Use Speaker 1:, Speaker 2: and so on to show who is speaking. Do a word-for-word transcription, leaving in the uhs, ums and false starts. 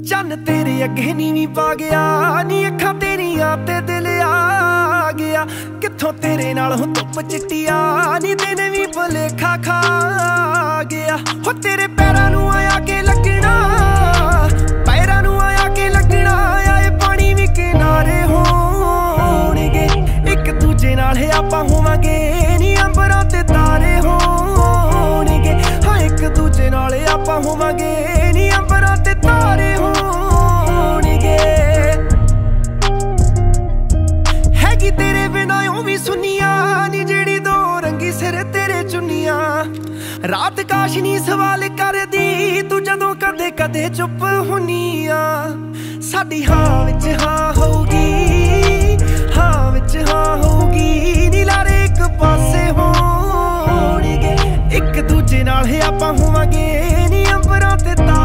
Speaker 1: चन्न तेरे अगे नीवी पा गया नी अखां तेरियां ते दिल आ गया। कित्थों तेरे नाल हो धुप चिट्टिया नी दिन भी भुलेखा खा गया। हो तेरे पैरां नूं आया के लगना पैरां नूं आया के लगना आए पानी भी किनारे होणगे। एक दूजे नाल आपां होवांगे नी अंबरां ते तारे होणगे। हाँ एक दूजे नाल आपां होवांगे नी अंबरां ते तारे होणगे। हैगी तेरे बिना यूं भी सुनिया नी जेड़ी दो रंगी सिर तेरे चुनिया। रात काश नी सवाल करदी तू जदों कदे कदे चुप हुनिया। साडी हाँ विच हाँ होगी हाँ विच हाँ होगी नी लारे एक पासे होणगे। एक दूजे नाल आपां होवांगे नी अंबरां ते तारे